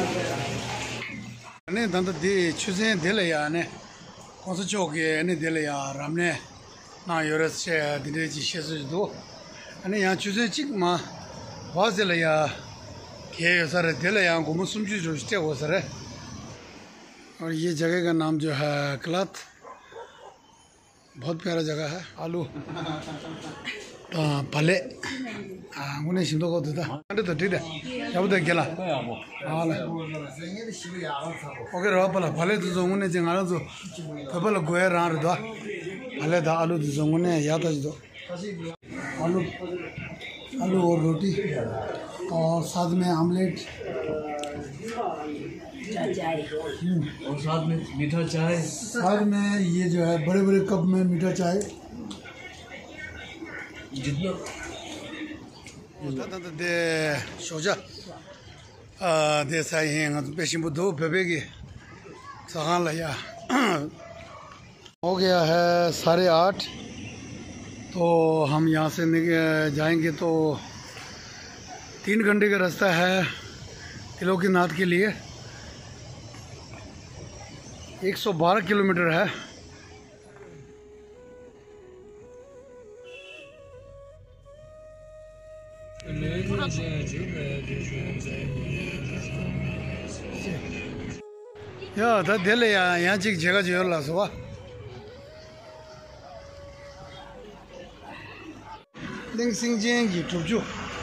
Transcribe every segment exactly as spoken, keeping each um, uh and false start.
ने दंत दे चुजे दिले या ने कौन चौके ने दिले या रामने ना यूरस से दिले जिसे दो अने यहाँ चुजे चिक मा वाज दिले या के सर दिले या को मुसुम जी जो स्टे हो सर और ये जगह का नाम जो है क्लात बहुत प्यारा जगह है आलू भले उन्हें शिमलो को देता अंडे तो ठीक है जब तक गेला हाँ ओके रहा पला भले तो जो उन्हें जंगाल तो कपल गोया रहा रहा भले था आलू तो जो उन्हें याद है जो आलू आलू और रोटी और साथ में आमलेट और साथ में मीठा चाय साथ में ये जो है बड़े बड़े कप में मीठा चाय जितना दे सोचा दे साई हैं पेशिंग बुद्धू बेबेगी सहान लिया हो गया है साढ़े आठ तो हम यहाँ से जाएंगे तो तीन घंटे का रास्ता है त्रिलोकीनाथ के लिए एक सौ बारह किलोमीटर है या था दिल यहाँ यहाँ चिक जगह जो ला सुबह लिंग सिंह जी टूब जो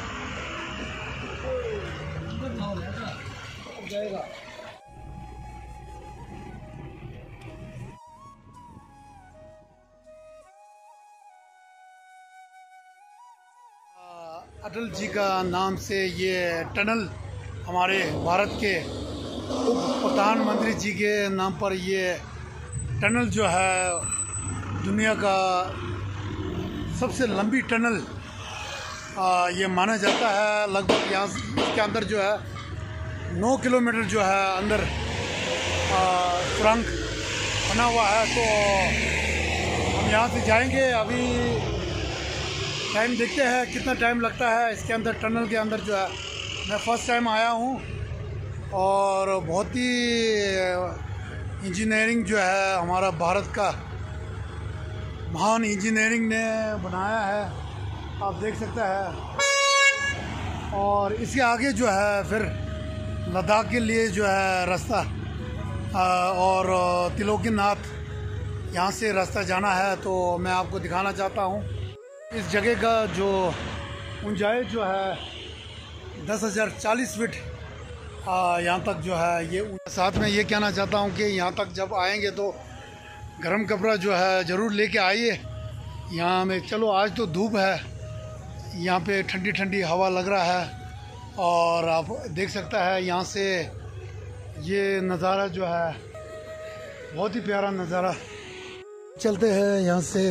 अटल जी का नाम से ये टनल हमारे भारत के उप प्रधानमंत्री जी के नाम पर ये टनल जो है दुनिया का सबसे लंबी टनल आ, ये माना जाता है। लगभग यहाँ के अंदर जो है नौ किलोमीटर जो है अंदर सुरंग बना हुआ है। तो हम यहाँ से जाएंगे, अभी टाइम देखते हैं कितना टाइम लगता है इसके अंदर टनल के अंदर जो है। मैं फर्स्ट टाइम आया हूँ और बहुत ही इंजीनियरिंग जो है हमारा भारत का महान इंजीनियरिंग ने बनाया है, आप देख सकते हैं। और इसके आगे जो है फिर लद्दाख के लिए जो है रास्ता और त्रिलोकीनाथ यहाँ से रास्ता जाना है। तो मैं आपको दिखाना चाहता हूँ इस जगह का जो ऊंचाई जो है दस हज़ार चालीस फीट यहाँ तक जो है। ये साथ में ये कहना चाहता हूँ कि यहाँ तक जब आएंगे तो गर्म कपड़ा जो है ज़रूर लेके आइए। यहाँ में चलो आज तो धूप है, यहाँ पे ठंडी ठंडी हवा लग रहा है और आप देख सकते हैं यहाँ से ये नज़ारा जो है बहुत ही प्यारा नज़ारा। चलते हैं यहाँ से।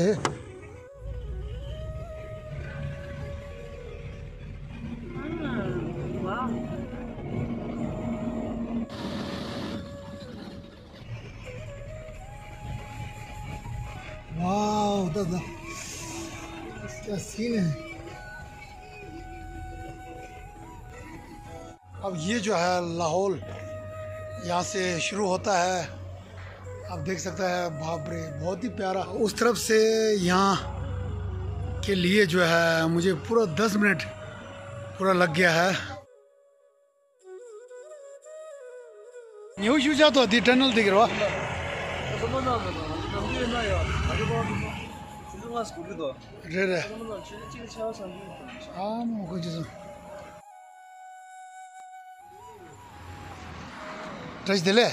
वाह दादा क्या सीन है। अब ये जो है लाहौल यहाँ से शुरू होता है, आप देख सकते हैं। बाप रे बहुत ही प्यारा। उस तरफ से यहाँ के लिए जो है मुझे पूरा दस मिनट पूरा लग गया है। न्यू शू जातो दी टनल दिख रहा रे रे हाँ मुझे जैसे टच दिले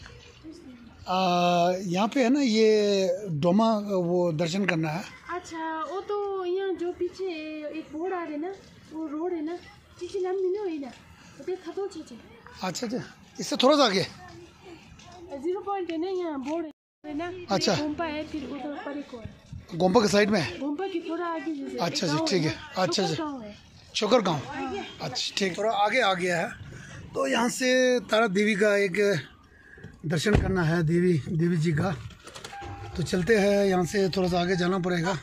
यहाँ पे है ना ये डोमा वो दर्शन करना है। अच्छा वो तो यहाँ जो पीछे एक बोर्ड आ रहे ना वो रोड है ना चिची लंबी ना हुई ना तो खतो चिची। अच्छा अच्छा इससे थोड़ा सा आगे जीरो पॉइंट है ना यहाँ बोर्ड है ना। अच्छा गोम्पा है फिर उधर ऊपर एक और गोम्पा के साइड में। गोम्पा की थोड़ा आगे जैसे अच्छा अच्छा ठीक है। अच्छा अच्छा छोकर गाँव अच्छा ठीक थोड़ा आगे आ गया है। तो यहाँ से तारा देवी का एक दर्शन करना है, देवी देवी जी का। तो चलते हैं, यहाँ से थोड़ा सा आगे जाना पड़ेगा।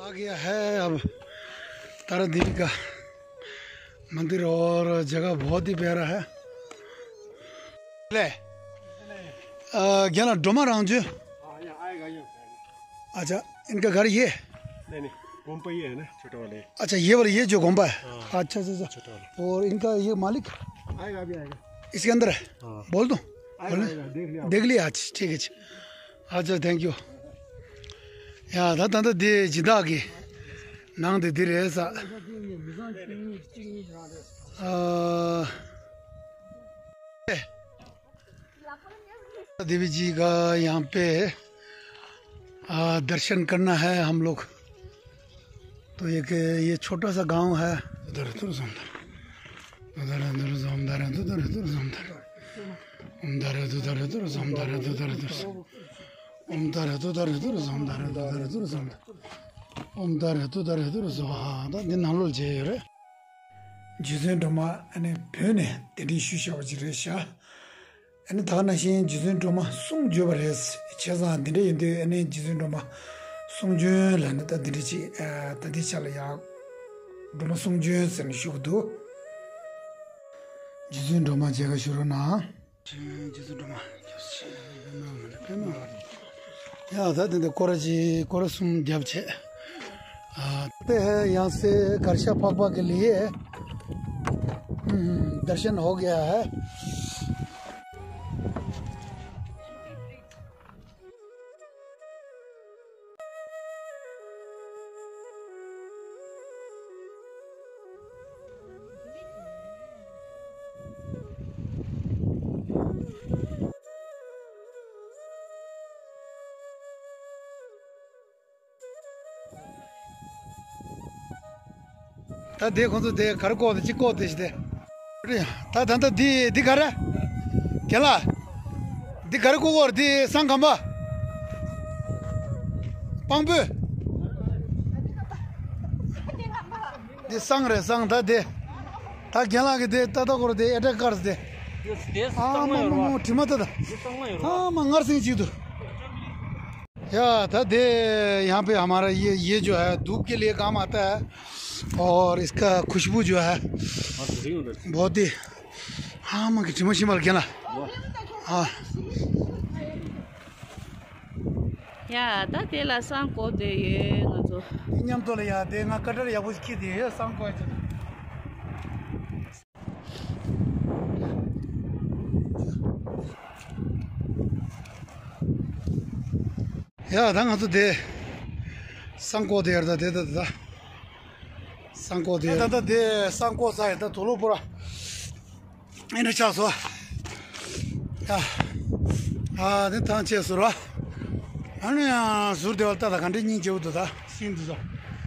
आ गया है अब तारा देवी का मंदिर और जगह बहुत ही प्यारा है। ले क्या डोमा राउंड जो अच्छा इनका घर ये नहीं नहीं गोम्पा ये है ना छोटा वाले। अच्छा ये वाला ये जो गोम्बा है। अच्छा अच्छा अच्छा छोटा वाला और इनका ये मालिक आएगा अभी आएगा इसके अंदर है। हाँ। बोल दो आएगा आएगा देख लिया देख लिया आज ठीक है अच्छा थैंक यू या था था दे जिदा की नांग दे दे ऐसा देवी जी का यहाँ पे आ, दर्शन करना है हम लोग। तो एक ये छोटा सा गांव है उधर उधर उधर उधर उधर उधर उधर उधर उधर उधर उधर उधर उधर उधर उधर जिसे डोमा अने भेने तेरी शुशा वजिरेशा अने थाना शी जिसे डोमा सुंग जो बरेस चेजा दिरे यदे अने जिसे डोमा सुंग जो लाने ता दिरे ची तदी चला या डोमा सुंग जो सन शुदो जिसे डोमा जगह शुरू ना जिसे डोमा या था दिन कोराची कोरसुम जबचे आते हैं यहाँ से करशा पापा के लिए दर्शन हो गया है। ता देखो तो देख कर को दे को दे दे ता ता दी दी कर केला दी कर को और दी संगमा पंबु दी संग रे संग ता दे ता केला के दे ता तो कर दे अटैक कर दे हां मम ठिमत दा हां मंगर सिंह जी तो या था दे यहाँ पे हमारा ये ये जो है धूप के लिए काम आता है और इसका खुशबू जो है बहुत ही हाँ मैं किसी मशीन क्या ना हाँ या ता तेला सांको दे ये तो इन्हें तो ले याद है ना कटर या कुछ की दे ये सांको है या धांगा तो दे सांको दे यार दे दे दे सांको दे दा दे सांको साइड दा थोलो पूरा इन्हें चासो या 아, 네 단체 수라. 아니야, 수르데 왔다다 간데 닌제 우도다. 신도다.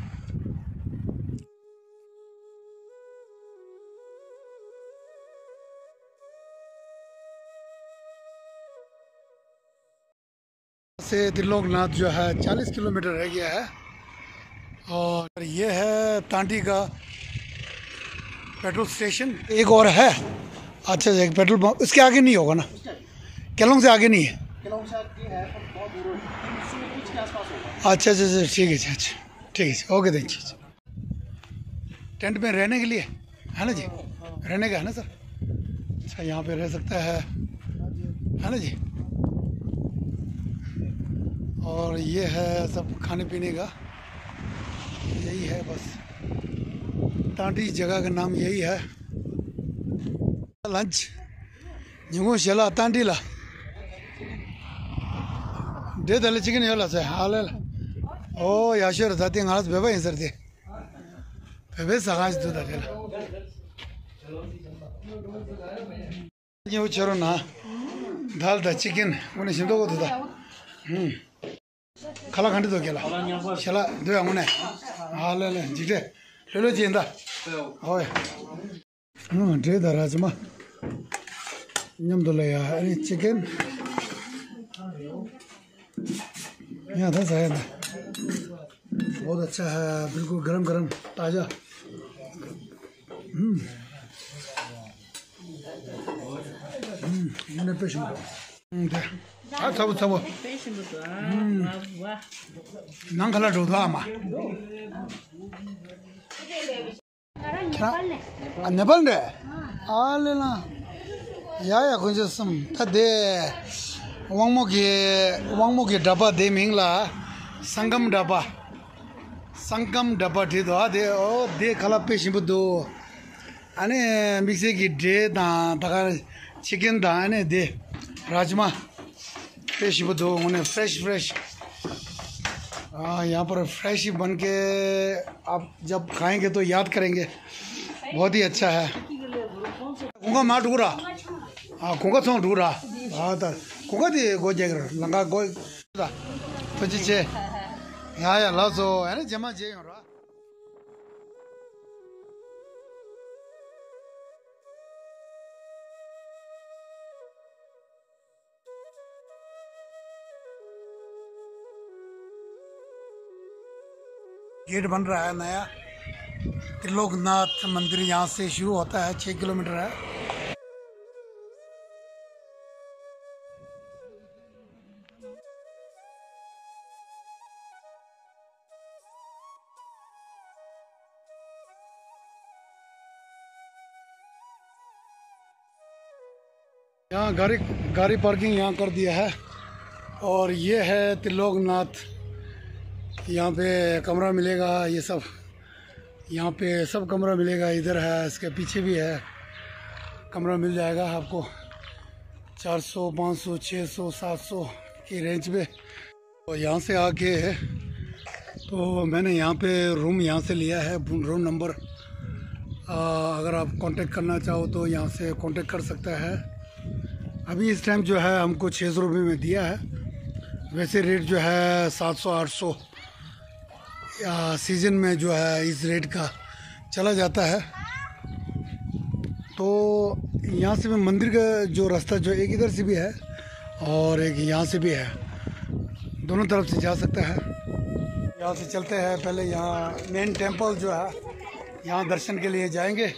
से त्रिलोकनाथ जो है चालीस किलोमीटर रह गया है और ये है तांडी का पेट्रोल स्टेशन। एक और है, अच्छा एक पेट्रोल पंप उसके आगे नहीं होगा ना, केलोंग से आगे नहीं है। केलोंग से आगे है पर बहुत दूर है, कुछ के आसपास होगा। अच्छा अच्छा अच्छा ठीक है अच्छा ठीक है ओके थैंक यू। टेंट में रहने के लिए है ना जी, रहने का है ना सर। अच्छा यहाँ पे रह सकता है है ना जी। और ये है सब खाने पीने का, यही है बस। टांडी जगह का नाम यही है। लंच निगो शेला टांडी ला दे दले चिकन योला से हाल ओ याशर जाती हालत बेबा इंसर दे बेबे सगाज दो दले ये चरो ना दाल दा चिकन उन्हें सिंधो को दो हम्म खाला खंडे दो केला शेला दो आमुने हाल ले जिटे ले लो जिंदा ओए हम्म दे दा राजमा न्यम दो ले या चिकन यहाँ था शायद बहुत अच्छा है, बिल्कुल गरम गरम ताज़ा। हम्म हम्म मैंने पेश 아, 잡어, 잡어. 난 갈라 줘도 아마. 아, 네발네. 알레나. 야야, 그저 좀 타데 왕목이 왕목이 다바 데밍라 상감 다바 상감 다바 데도 아데 어, 데 갈라 페시부도 아니 믹세기 데다 다가 चिकन दाने दे राजमा फ्रेश बदो उन्हें फ्रेश फ्रेश हाँ यहाँ पर फ्रेश ही बन के आप जब खाएंगे तो याद करेंगे बहुत ही अच्छा है कुंगा मार ढूरा हाँ कुंगा तो ढूरा हाँ तो कुंगा दी गो जगह लंगा गो तो जिसे यहाँ या लासो है ना जमा जे हो रहा गेट बन रहा है नया त्रिलोकनाथ मंदिर यहाँ से शुरू होता है छः किलोमीटर है यहाँ गाड़ी गाड़ी पार्किंग यहाँ कर दिया है और ये है त्रिलोकनाथ यहाँ पे कमरा मिलेगा ये सब यहाँ पे सब कमरा मिलेगा इधर है इसके पीछे भी है कमरा मिल जाएगा आपको चार सौ पाँच सौ छः सौ सात सौ की रेंज पे और यहाँ से आके तो मैंने यहाँ पे रूम यहाँ से लिया है रूम नंबर अगर आप कांटेक्ट करना चाहो तो यहाँ से कांटेक्ट कर सकता है अभी इस टाइम जो है हमको छः सौ रुपये में दिया है वैसे रेट जो है सात सौ आठ सौ या सीज़न में जो है इस रेट का चला जाता है तो यहाँ से भी मंदिर का जो रास्ता जो एक इधर से भी है और एक यहाँ से भी है दोनों तरफ से जा सकता है यहाँ से चलते हैं पहले यहाँ मेन टेंपल जो है यहाँ दर्शन के लिए जाएंगे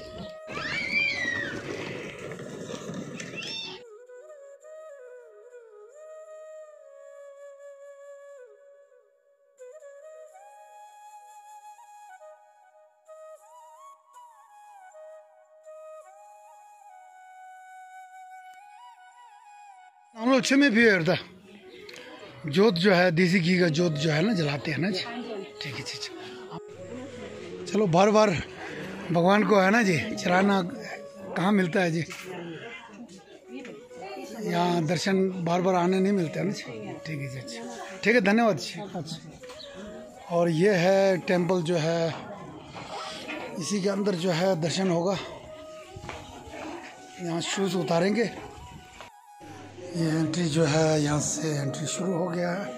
हम लोग छः में भी है जोत जो है देसी घी का जोत जो है ना जलाते हैं ना जी ठीक है जी चलो बार बार भगवान को है ना जी चढ़ाना कहाँ मिलता है जी यहाँ दर्शन बार बार आने नहीं मिलता है ना जी ठीक है जी अच्छा ठीक है धन्यवाद जी अच्छा और ये है टेंपल जो है इसी के अंदर जो है दर्शन होगा यहाँ शूज़ उतारेंगे ये एंट्री जो है यहाँ से एंट्री शुरू हो गया है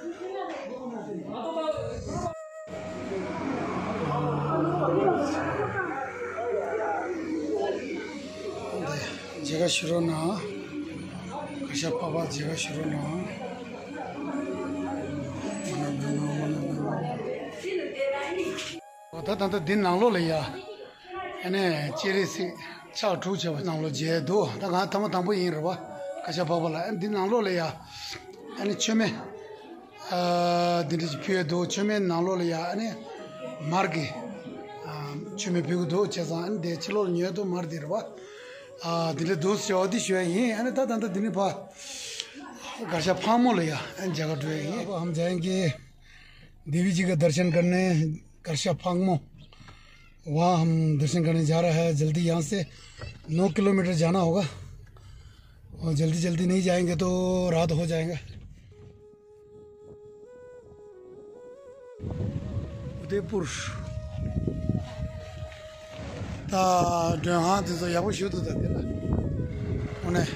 जगह शुरू ना कशा पापा जगह शुरू ना होता था तो दिन नालो लिया यानी चेरे से चार ठू चार नालो जे दो तो कहाँ थम थम भी इन रहा कशा पापा दिन नालो लिया यानी चुमे दिन पिए दो चुमे नालो लिया यानी मार के चुमे पिए दो चेज़ा दे चलो नहीं तो मार दे रहा दिन दो से आदि शो है ये यानी ताता ताता दिन पा कशा फामो लिया इन जगह जो है ये हम जाएंगे देवी जी का दर्शन करने कशा फांगमो वहाँ हम दर्शन करने जा रहा है जल्दी यहाँ से नौ किलोमीटर जाना होगा और जल्दी जल्दी नहीं जाएंगे तो रात हो जाएगा उदयपुर ता हाँ तो यहाँ पर शुद्ध था ना उन्हें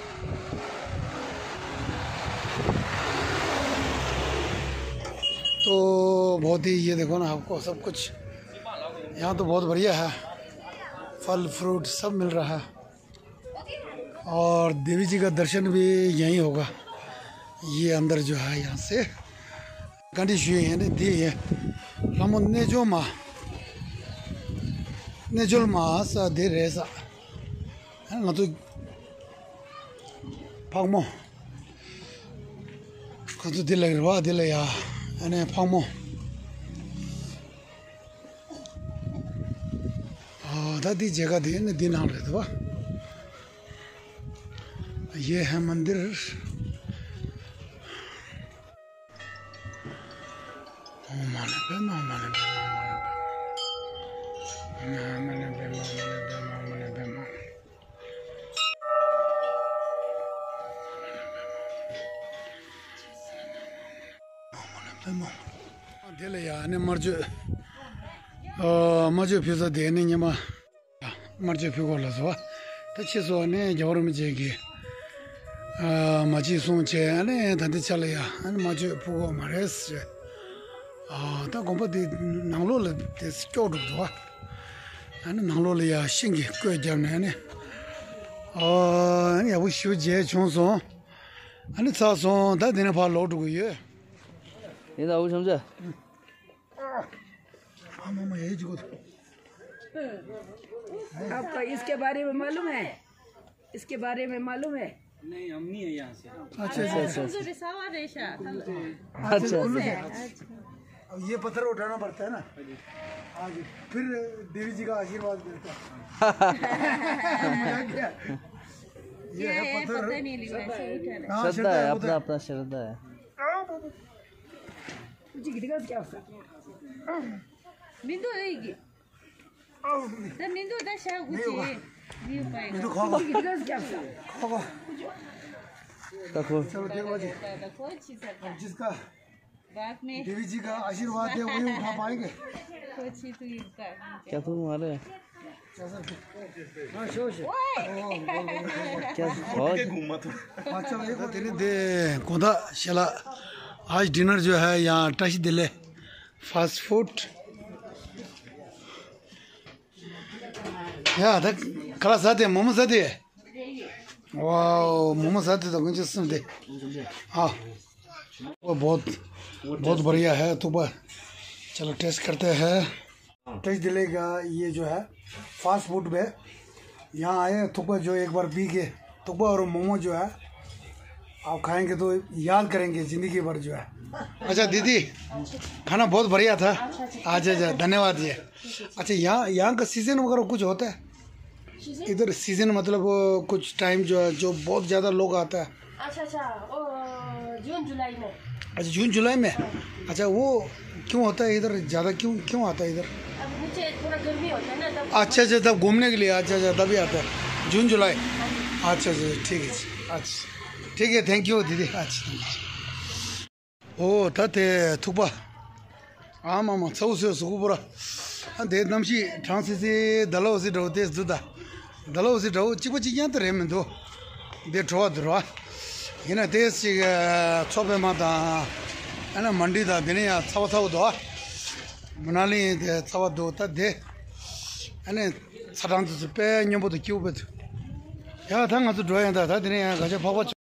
तो बहुत ही ये देखो ना आपको सब कुछ यहाँ तो बहुत बढ़िया है फल फ्रूट सब मिल रहा है और देवी जी का दर्शन भी यहीं होगा ये अंदर जो है यहाँ से गाड़ी शुए है ना दी है हम ने जो माँ ने जो माँ सा दे रहे सा है ना तो फागमो 그것도 딜레 와 딜레야 안에 파모 아 दादी जगह दी ने दिन हाल है तो ये है मंदिर ओ माने पे माने पे माने पे माने पे माने पे 딜레 야 안에 머저 어 머저 피서 되는 냐마 머저 피고라서 대치소네 저러면 제기 아 마치 손체 안에 단대 잘이야 아니 머저 보고 말했어 아다 공부디 나로를 데스토도 아니 나로리야 신기 꽤 잡네 어 아니 아부 쇼제 총소 아니 사소 다 되는 바 로드고 예 ये तो समझा हाँ मामा यही जुगो आपका इसके बारे में मालूम है इसके बारे में मालूम है नहीं हम नहीं है यहाँ से अच्छा अच्छा अच्छा अब ये पत्थर उठाना पड़ता है ना आगे फिर देवी जी का आशीर्वाद मिलता है ये है पत्थर हाँ, श्रद्धा है है, अपना अपना श्रद्धा है 민도 여기. 나 민도 다 샤고 지. 니 파이. तो खाओ खाओ देखो चलो देखो जी 다 코치 사. जिसका बाद में देवी जी का आशीर्वाद है वही उठा पाएंगे कोची तू इसका. क्या तुम मारे हाँ शो शो क्या बहुत अच्छा एक तेरे दे कोदा शला आज डिनर जो है यहाँ टच दिले फास्ट फूड या तक कला साथे मोमो साथे वाओ मोमो साथे तो कुछ सुन दे हाँ वो बहुत बहुत बढ़िया है तो बस चलो टेस्ट करते हैं टच दिले का ये जो है फास्ट फूड में यहाँ आए थुपा जो एक बार पी के थुपा और मोमो जो है आप खाएंगे तो याद करेंगे जिंदगी भर जो है अच्छा दीदी खाना बहुत बढ़िया था अच्छा अच्छा धन्यवाद ये अच्छा यहाँ यहाँ का सीजन वगैरह कुछ होता है इधर सीजन मतलब कुछ टाइम जो है जो बहुत ज़्यादा लोग आता है अच्छा अच्छा ओ जून जुलाई में. अच्छा जून जुलाई में अच्छा वो क्यों होता है इधर ज़्यादा क्यों क्यों आता है इधर अब नीचे थोड़ा गर्मी होता है ना तब. अच्छा अच्छा तब घूमने के लिए अच्छा अच्छा तभी आता है जून जुलाई अच्छा अच्छा ठीक है अच्छा ठीक है थैंक यू दीदी अच्छा 오 다테 투바 아마마 서우서 수고보라 한데 남시 트란시시 달로시 도데스 두다 달로시 도 찍고지냐 되면도 데 좋아들어 이나 데시 초베마다 아나 만디다 되냐 차와차오도 문알리 데 차와도 다데 아니 사랑도 빼 녀보도 키우베도 야 당아도 좋아한다 다 되냐 가자 봐봐